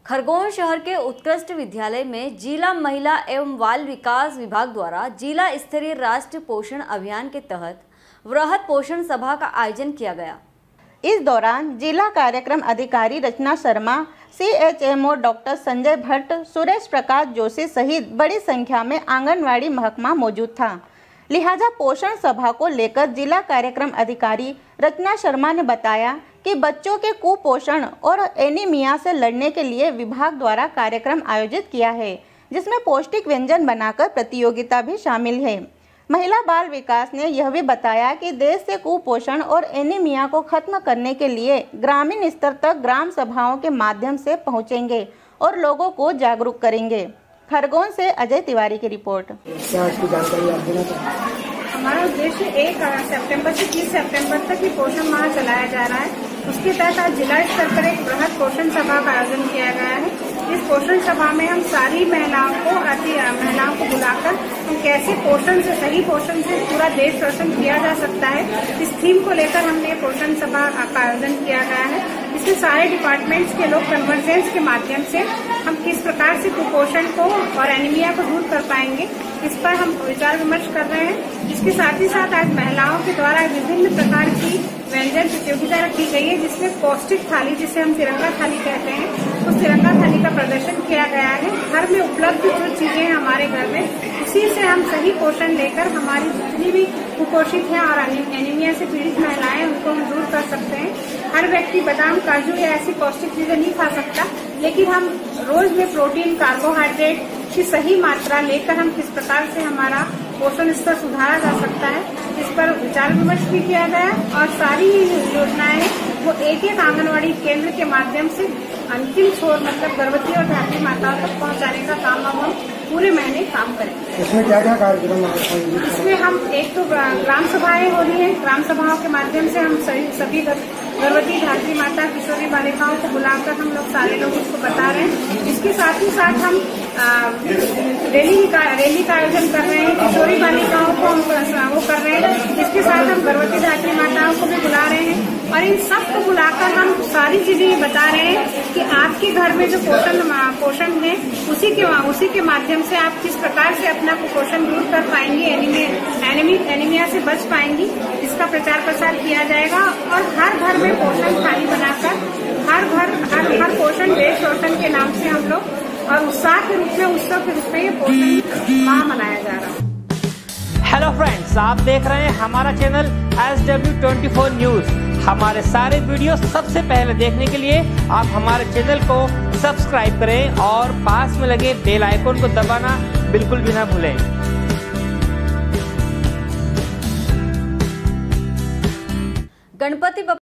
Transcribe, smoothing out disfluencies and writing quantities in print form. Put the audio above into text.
खरगोन शहर के उत्कृष्ट विद्यालय में जिला महिला एवं बाल विकास विभाग द्वारा जिला स्तरीय राष्ट्रीय पोषण अभियान के तहत वृहद पोषण सभा का आयोजन किया गया। इस दौरान जिला कार्यक्रम अधिकारी रचना शर्मा, CHMO डॉक्टर संजय भट्ट, सुरेश प्रकाश जोशी सहित बड़ी संख्या में आंगनवाड़ी महकमा मौजूद था। लिहाजा पोषण सभा को लेकर जिला कार्यक्रम अधिकारी रचना शर्मा ने बताया कि बच्चों के कुपोषण और एनीमिया से लड़ने के लिए विभाग द्वारा कार्यक्रम आयोजित किया है, जिसमें पौष्टिक व्यंजन बनाकर प्रतियोगिता भी शामिल है। महिला बाल विकास ने यह भी बताया कि देश से कुपोषण और एनीमिया को खत्म करने के लिए ग्रामीण स्तर तक ग्राम सभाओं के माध्यम से पहुंचेंगे और लोगों को जागरूक करेंगे। खरगोन से अजय तिवारी की रिपोर्ट। हमारा उद्देश्य 1 सितंबर से 30 सितंबर तक ही पोषण माह चलाया जा रहा है। उसके तहत आज जिला स्तर पर एक बृहद पोषण सभा का आयोजन किया गया है। इस पोषण सभा में हम सारी महिलाओं को बुलाकर हम कैसे पोषण से, सही पोषण से पूरा देश रोशन किया जा सकता है, इस थीम को लेकर हमने पोषण सभा का आयोजन किया गया है। इसमें सारे डिपार्टमेंट्स के लोग कन्वर्जेंस के माध्यम से हम किस प्रकार से कुपोषण को और एनीमिया को दूर कर पाएंगे, इस पर हम विचार विमर्श कर रहे हैं। इसके साथ ही साथ आज महिलाओं के द्वारा विभिन्न प्रकार की व्यंजन प्रतियोगिता रखी गई है, जिसमें पौष्टिक थाली, जिसे हम तिरंगा थाली कहते हैं, उस तिरंगा थाली का प्रदर्शन किया गया है। घर में उपलब्ध जो चीजें हैं हमारे घर में, उसी से हम सही पोषण लेकर हमारी जितनी भी कुपोषित हैं और एनीमिया से पीड़ित महिलाएं, उनको हम दूर कर सकते हैं। हर व्यक्ति बादाम, काजू या ऐसी पौष्टिक चीजें नहीं खा सकता, लेकिन हम रोज में प्रोटीन, कार्बोहाइड्रेट की सही मात्रा लेकर हम किस प्रकार से हमारा पोषण स्तर सुधारा जा सकता है, इस पर विचार विमर्श भी किया गया। और सारी योजनाएं वो एक आंगनवाड़ी केंद्र के माध्यम से अंतिम छोर, मतलब गर्भवती और धात्री माताओं तक पहुंचाने का काम हम पूरे महीने काम करेंगे। इसमें क्या क्या कार्यक्रम? इसमें हम एक तो ग्राम सभाएं हो रही है, ग्राम सभाओं के माध्यम से हम सभी गर्भवती, धात्री माता, किशोरी बालिकाओं को बुलाकर हम लोग सारे लोग उसको बता रहे हैं। इसके साथ ही साथ हम रैली का आयोजन कर रहे हैं, किशोरी बालिकाओं को हम वो कर रहे हैं। इसके साथ हम गर्भवती, धात्री माताओं को भी बुला रहे हैं और इन सबको बुलाकर हम सारी चीजें ये बता रहे हैं कि आपके घर में जो पोषण है, उसी के माध्यम से आप किस प्रकार से अपना कुपोषण दूर कर पाएंगे, एनीमिया से बच पाएंगी। इसका प्रचार प्रसार किया जाएगा और हर घर में पोषण थाली बनाकर हर पोषण देश रोशन के नाम से हम लोग और उत्साह के रूप में, उत्सव के रूप में ये पोषण माह मनाया जा रहा है। हेलो फ्रेंड्स, आप देख रहे हैं हमारा चैनल SW24 न्यूज। हमारे सारे वीडियो सबसे पहले देखने के लिए आप हमारे चैनल को सब्सक्राइब करें और पास में लगे बेल आइकन को दबाना बिल्कुल भी ना भूलें। गणपति